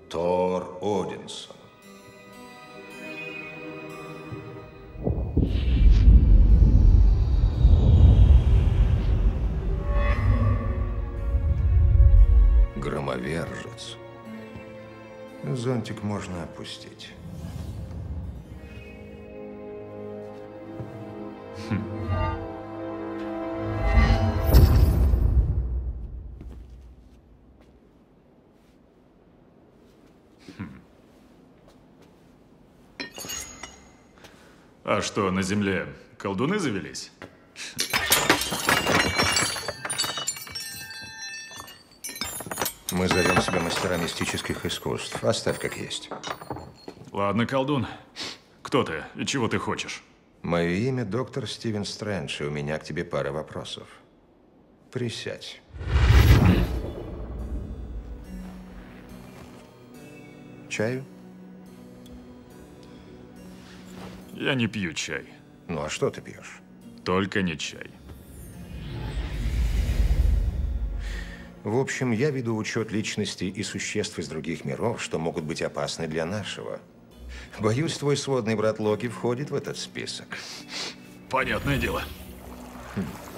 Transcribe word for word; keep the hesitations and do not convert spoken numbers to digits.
Тор Одинсон. Громовержец. Зонтик можно опустить. Хм. Хм. А что, на Земле колдуны завелись? Мы зовем себя мастера мистических искусств. Оставь как есть. Ладно, колдун. Кто ты и чего ты хочешь? Мое имя доктор Стивен Стрэндж, и у меня к тебе пара вопросов. Присядь. Чаю? Я не пью чай. Ну, а что ты пьешь? Только не чай. В общем, я веду учет личностей и существ из других миров, что могут быть опасны для нашего. Боюсь, твой сводный брат Локи входит в этот список. Понятное дело. Хм.